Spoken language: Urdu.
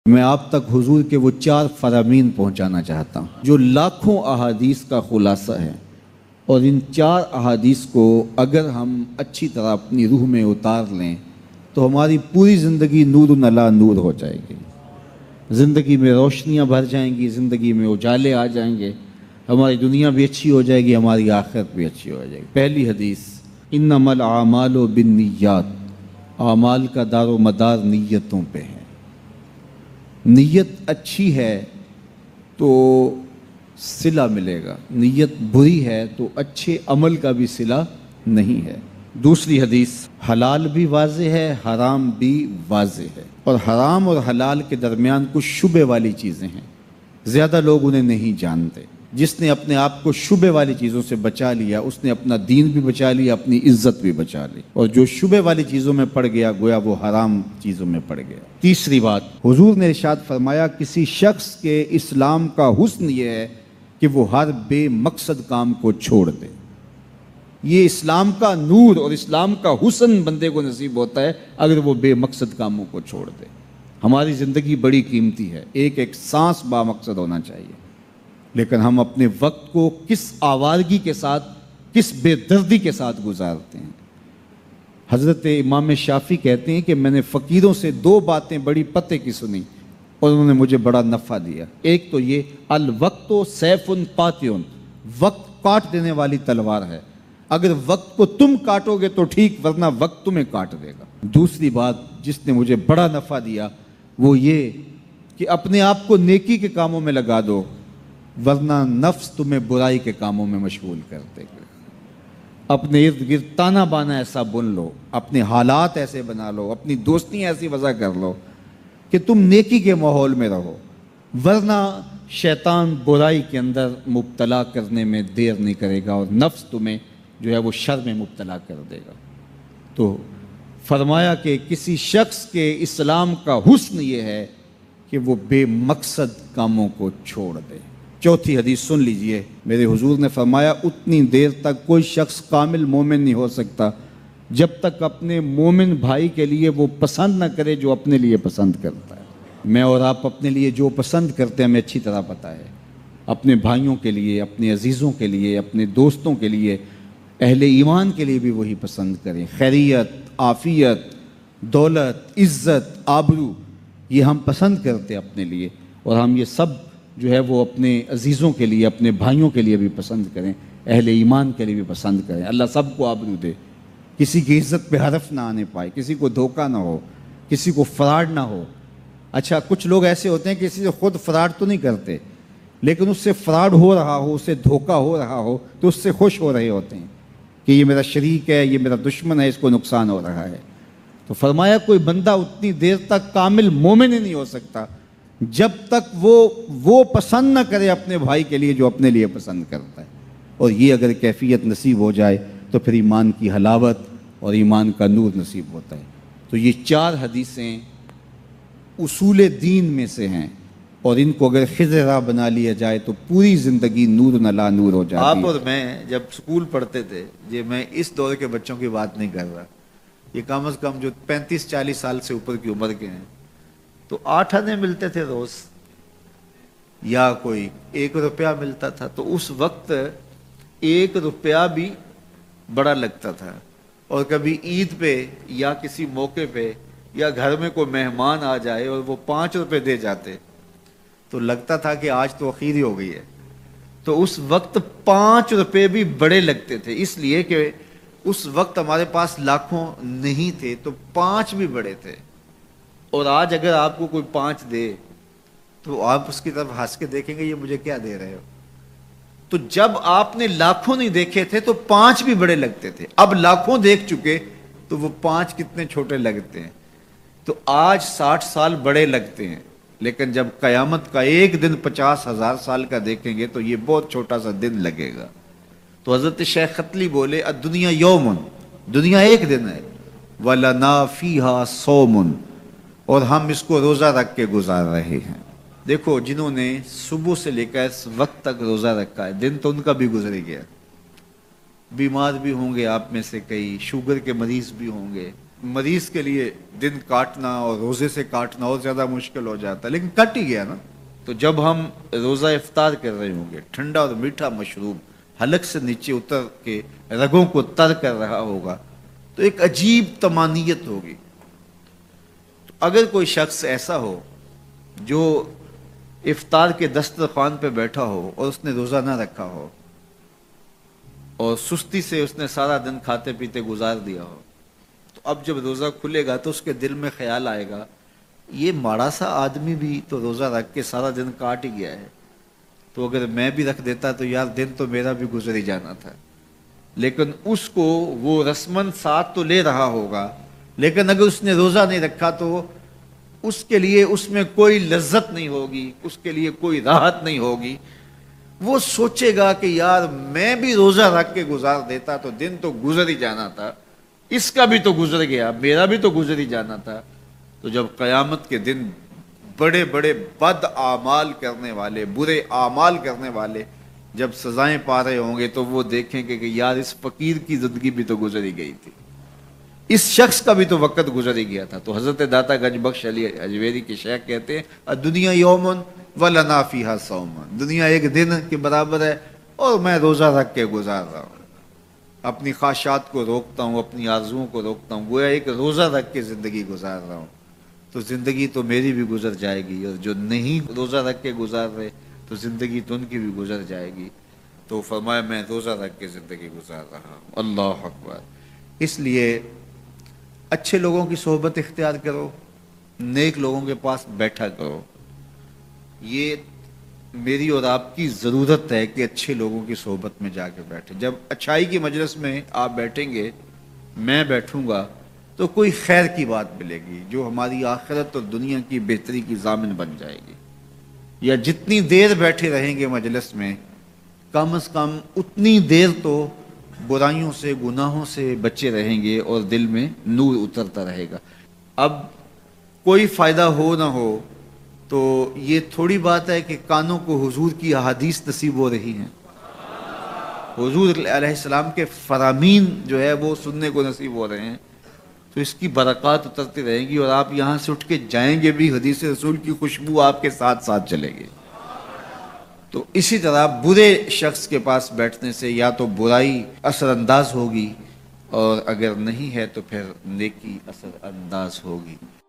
میں آپ تک حضور کے وہ 4 فرامین پہنچانا چاہتا ہوں جو لاکھوں احادیث کا خلاصہ ہے، اور ان 4 احادیث کو اگر ہم اچھی طرح اپنی روح میں اتار لیں تو ہماری پوری زندگی نور علی نور ہو جائے گی، زندگی میں روشنیاں بھر جائیں گی، زندگی میں اجالے آ جائیں گے، ہماری دنیا بھی اچھی ہو جائے گی، ہماری آخرت بھی اچھی ہو جائے گی۔ پہلی حدیث، انما الاعمال بالنیات، اعمال کا دار و مدار نیتوں پہ ہے۔ نیت اچھی ہے تو صلہ ملے گا، نیت بری ہے تو اچھے عمل کا بھی صلہ نہیں ہے۔ دوسری حدیث، حلال بھی واضح ہے، حرام بھی واضح ہے، اور حرام اور حلال کے درمیان کچھ شبہ والی چیزیں ہیں، زیادہ لوگ انہیں نہیں جانتے۔ جس نے اپنے آپ کو شبہ والی چیزوں سے بچا لیا اس نے اپنا دین بھی بچا لیا، اپنی عزت بھی بچا لی، اور جو شبہ والی چیزوں میں پڑ گیا گویا وہ حرام چیزوں میں پڑ گیا۔ تیسری بات، حضور نے ارشاد فرمایا کسی شخص کے اسلام کا حسن یہ ہے کہ وہ ہر بے مقصد کام کو چھوڑ دے۔ یہ اسلام کا نور اور اسلام کا حسن بندے کو نصیب ہوتا ہے اگر وہ بے مقصد کاموں کو چھوڑ دے۔ ہماری زندگی بڑی قیمتی ہے، ایک ایک سانس با مقصد ہونا چاہیے، لیکن ہم اپنے وقت کو کس آوارگی کے ساتھ، کس بے دردی کے ساتھ گزارتے ہیں۔ حضرت امام شافعی کہتے ہیں کہ میں نے فقیروں سے 2 باتیں بڑی پتے کی سنی اور انہوں نے مجھے بڑا نفع دیا۔ ایک تو یہ، الوقت سیف قاطع، وقت کاٹ دینے والی تلوار ہے، اگر وقت کو تم کاٹو گے تو ٹھیک، ورنہ وقت تمہیں کاٹ دے گا۔ دوسری بات جس نے مجھے بڑا نفع دیا وہ یہ کہ اپنے آپ کو نیکی کے کاموں میں لگا دو، ورنہ نفس تمہیں برائی کے کاموں میں مشغول کر دے گا۔ اپنے ارد گرد تانا بانا ایسا بن لو، اپنے حالات ایسے بنا لو، اپنی دوستی ایسی وضع کر لو کہ تم نیکی کے ماحول میں رہو، ورنہ شیطان برائی کے اندر مبتلا کرنے میں دیر نہیں کرے گا اور نفس تمہیں جو ہے وہ شر میں مبتلا کر دے گا۔ تو فرمایا کہ کسی شخص کے اسلام کا حسن یہ ہے کہ وہ بے مقصد کاموں کو چھوڑ دے۔ چوتھی حدیث سن لیجئے، میرے حضور نے فرمایا اتنی دیر تک کوئی شخص کامل مومن نہیں ہو سکتا جب تک اپنے مومن بھائی کے لیے وہ پسند نہ کرے جو اپنے لیے پسند کرتا ہے۔ میں اور آپ اپنے لیے جو پسند کرتے ہیں ہمیں اچھی طرح پتہ ہے، اپنے بھائیوں کے لیے، اپنے عزیزوں کے لیے، اپنے دوستوں کے لیے، اہل ایمان کے لیے بھی وہی پسند کریں۔ خیریت، عافیت، دولت، عزت، آبرو، یہ ہم پسند کرتے ہیں اپنے لیے، اور ہم یہ سب جو ہے وہ اپنے عزیزوں کے لیے، اپنے بھائیوں کے لیے بھی پسند کریں، اہل ایمان کے لیے بھی پسند کریں۔ اللہ سب کو آبرو دے، کسی کی عزت پہ حرف نہ آنے پائے، کسی کو دھوکہ نہ ہو، کسی کو فراڈ نہ ہو۔ اچھا، کچھ لوگ ایسے ہوتے ہیں کہ کسی سے خود فراڈ تو نہیں کرتے، لیکن اس سے فراڈ ہو رہا ہو، اس سے دھوکہ ہو رہا ہو تو اس سے خوش ہو رہے ہوتے ہیں کہ یہ میرا شریک ہے، یہ میرا دشمن ہے، اس کو نقصان ہو رہا ہے۔ تو فرمایا کوئی بندہ اتنی دیر تک کامل مومن ہی نہیں ہو سکتا جب تک وہ پسند نہ کرے اپنے بھائی کے لیے جو اپنے لیے پسند کرتا ہے، اور یہ اگر کیفیت نصیب ہو جائے تو پھر ایمان کی حلاوت اور ایمان کا نور نصیب ہوتا ہے۔ تو یہ 4 حدیثیں اصول دین میں سے ہیں، اور ان کو اگر خضرا بنا لیا جائے تو پوری زندگی نور علی نور ہو جاتی ہے۔ آپ اور میں جب سکول پڑھتے تھے، یہ میں اس دور کے بچوں کی بات نہیں کر رہا، یہ کم از کم جو 35-40 سال سے اوپر کی عمر کے ہیں، تو 8 آنے ملتے تھے روز، یا کوئی 1 روپیہ ملتا تھا، تو اس وقت 1 روپیہ بھی بڑا لگتا تھا، اور کبھی عید پہ یا کسی موقع پہ یا گھر میں کوئی مہمان آ جائے اور وہ 5 روپے دے جاتے تو لگتا تھا کہ آج تو اخیر ہی ہو گئی ہے۔ تو اس وقت 5 روپے بھی بڑے لگتے تھے، اس لیے کہ اس وقت ہمارے پاس لاکھوں نہیں تھے تو 5 بھی بڑے تھے۔ اور آج اگر آپ کو کوئی 5 دے تو آپ اس کی طرف ہنس کے دیکھیں گے یہ مجھے کیا دے رہے ہو۔ تو جب آپ نے لاکھوں نہیں دیکھے تھے تو 5 بھی بڑے لگتے تھے، اب لاکھوں دیکھ چکے تو وہ 5 کتنے چھوٹے لگتے ہیں۔ تو آج 60 سال بڑے لگتے ہیں، لیکن جب قیامت کا ایک دن 50,000 سال کا دیکھیں گے تو یہ بہت چھوٹا سا دن لگے گا۔ تو حضرت شیخ ختلی بولے الدنیا یوم، دنیا ایک دن ہے، وَلَنَا فِيهَا صَوْمٌ، اور ہم اس کو روزہ رکھ کے گزار رہے ہیں۔ دیکھو جنہوں نے صبح سے لے کر اس وقت تک روزہ رکھا ہے، دن تو ان کا بھی گزر گیا، بیمار بھی ہوں گے آپ میں سے کئی، شوگر کے مریض بھی ہوں گے، مریض کے لیے دن کاٹنا اور روزے سے کاٹنا اور زیادہ مشکل ہو جاتا ہے، لیکن کٹ ہی گیا نا۔ تو جب ہم روزہ افطار کر رہے ہوں گے، ٹھنڈا اور میٹھا مشروب حلق سے نیچے اتر کے رگوں کو تر کر رہا ہوگا، تو ایک عجیب طمانینت ہوگی۔ تو اگر کوئی شخص ایسا ہو جو افطار کے دسترخوان پہ بیٹھا ہو اور اس نے روزہ نہ رکھا ہو اور سستی سے اس نے سارا دن کھاتے پیتے گزار دیا ہو، تو اب جب روزہ کھلے گا تو اس کے دل میں خیال آئے گا یہ ماڑا سا آدمی بھی تو روزہ رکھ کے سارا دن کاٹ ہی گیا ہے، تو اگر میں بھی رکھ دیتا تو یار دن تو میرا بھی گزر ہی جانا تھا۔ لیکن اس کو وہ رسماً ساتھ تو لے رہا ہوگا، لیکن اگر اس نے روزہ نہیں رکھا تو اس کے لیے اس میں کوئی لذت نہیں ہوگی، اس کے لیے کوئی راحت نہیں ہوگی۔ وہ سوچے گا کہ یار میں بھی روزہ رکھ کے گزار دیتا تو دن تو گزر ہی جانا تھا، اس کا بھی تو گزر گیا، میرا بھی تو گزر ہی جانا تھا۔ تو جب قیامت کے دن بڑے بڑے بد اعمال کرنے والے، برے اعمال کرنے والے جب سزائیں پا رہے ہوں گے تو وہ دیکھیں گے کہ یار اس فقیر کی زندگی بھی تو گزر ہی گئی تھی، اس شخص کا بھی تو وقت گزر ہی گیا تھا۔ تو حضرت داتا گنج بخش علی اجویری کے شیخ کہتے ہیں دنیا یومن ولنا فیہا صومن، دنیا ایک دن کے برابر ہے اور میں روزہ رکھ کے گزار رہا ہوں، اپنی خواہشات کو روکتا ہوں، اپنی آرزوؤں کو روکتا ہوں، گویا ایک روزہ رکھ کے زندگی گزار رہا ہوں، تو زندگی تو میری بھی گزر جائے گی، اور جو نہیں روزہ رکھ کے گزار رہے تو زندگی تو ان کی بھی گزر جائے گی۔ تو فرمایا میں روزہ رکھ کے زندگی گزار رہا ہوں۔ اللہ اکبر۔ اس لیے اچھے لوگوں کی صحبت اختیار کرو، نیک لوگوں کے پاس بیٹھا کرو۔ یہ میری اور آپ کی ضرورت ہے کہ اچھے لوگوں کی صحبت میں جا کے بیٹھیں۔ جب اچھائی کی مجلس میں آپ بیٹھیں گے، میں بیٹھوں گا، تو کوئی خیر کی بات ملے گی جو ہماری آخرت اور دنیا کی بہتری کی ضامن بن جائے گی۔ یا جتنی دیر بیٹھے رہیں گے مجلس میں، کم از کم اتنی دیر تو برائیوں سے، گناہوں سے بچے رہیں گے اور دل میں نور اترتا رہے گا۔ اب کوئی فائدہ ہو نہ ہو تو یہ تھوڑی بات ہے کہ کانوں کو حضور کی احادیث نصیب ہو رہی ہیں، حضور علیہ السلام کے فرامین جو ہے وہ سننے کو نصیب ہو رہے ہیں، تو اس کی برکات اترتی رہیں گی، اور آپ یہاں سے اٹھ کے جائیں گے بھی حدیث رسول کی خوشبو آپ کے ساتھ ساتھ چلے گی۔ تو اسی طرح برے شخص کے پاس بیٹھنے سے یا تو برائی اثر انداز ہوگی، اور اگر نہیں ہے تو پھر نیکی اثر انداز ہوگی۔